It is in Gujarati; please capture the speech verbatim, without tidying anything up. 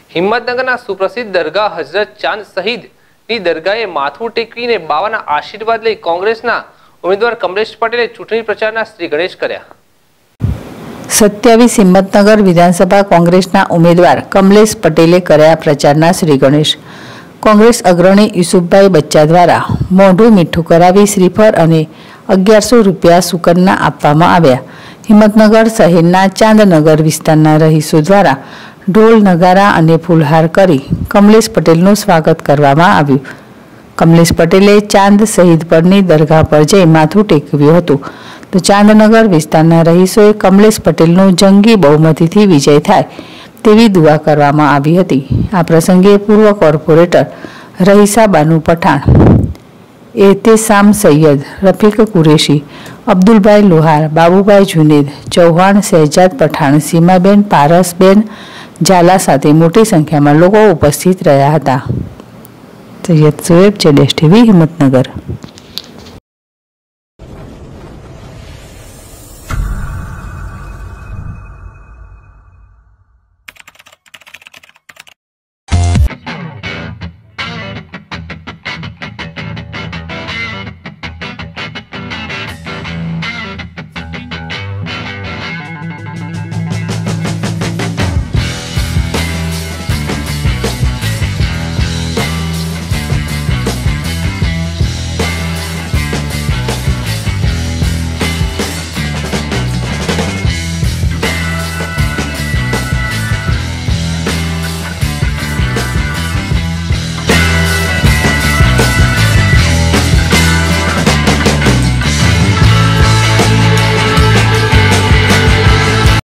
હિંમતનગરના સુપ્રસિદ્ધ દરગાહ હઝરત ચાંદ શહીદની દરગાહે માથું ટેકવીને બાવાના આશીર્વાદ લઈ કોંગ્રેસના ઉમેદવાર કમલેશ પટેલે ચૂંટણી પ્રચારના શ્રી ગણેશ કર્યા। સત્યાવીસ હિંમતનગર વિધાનસભા કોંગ્રેસના ઉમેદવાર કમલેશ પટેલે કર્યા પ્રચારના શ્રી ગણેશ। કોંગ્રેસ અગ્રણી યુસુફભાઈ બચ્ચા દ્વારા મોઢું મીઠું કરાવી શ્રીફળ અને અગિયારસો રૂપિયા સુકન્યા આપવામાં આવ્યા। હિંમતનગર શહેરના ચાંદનગર વિસ્તારના રહીશો દ્વારા ઢોલ નગારા અને ફૂલહાર કરી કમલેશ પટેલનું સ્વાગત કરવામાં આવ્યું। કમલેશ પટેલે ચાંદ શહીદ પરની દરગાહ પર જઈ માથું ટેકવ્યું હતું તો ચાંદનગર વિસ્તારના રહીશોએ કમલેશ પટેલનો જંગી બહુમતીથી વિજય થાય તેવી દુઆ કરવામાં આવી હતી। આ પ્રસંગે પૂર્વ કોર્પોરેટર રહીસા બાનુ પઠાણ, એહતેશામ સૈયદ, રફીક કુરેશી, અબ્દુલભાઈ લોહાર, બાબુભાઈ જુનેદ ચૌહાણ, શહેજાદ પઠાણ, સીમાબેન, પારસબેન ઝાલા સાથે મોટી સંખ્યામાં લોકો ઉપસ્થિત રહ્યા હતા। સૈયદ સોએબ, જેડેશ ટીવી, હિંમતનગર।